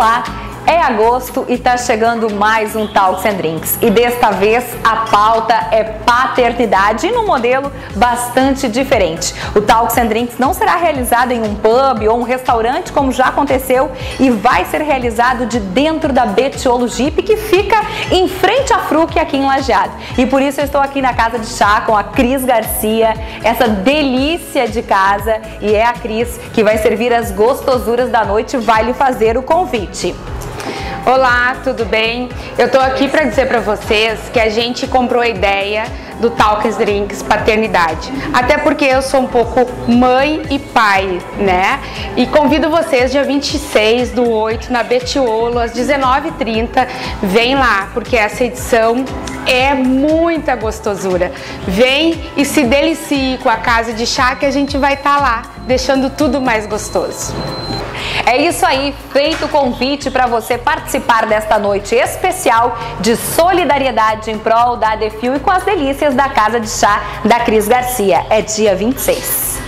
Olá! É agosto e tá chegando mais um Talks and Drinks. E desta vez a pauta é paternidade num modelo bastante diferente. O Talks and Drinks não será realizado em um pub ou um restaurante como já aconteceu e vai ser realizado de dentro da Betiolo Jeep, que fica em frente à Fruc aqui em Lajeado. E por isso eu estou aqui na casa de chá com a Cris Garcia, essa delícia de casa, e é a Cris que vai servir as gostosuras da noite e vai lhe fazer o convite. Olá, tudo bem? Eu tô aqui para dizer para vocês que a gente comprou a ideia do Talks Drinks Paternidade. Até porque eu sou um pouco mãe e pai, né? E convido vocês dia 26/8 na Betiolo, às 19h30. Vem lá, porque essa edição é muita gostosura. Vem e se delicie com a casa de chá, que a gente vai estar lá, deixando tudo mais gostoso. É isso aí, feito o convite para você participar desta noite especial de solidariedade em prol da Defil e com as delícias da Casa de Chá da Cris Garcia. É dia 26.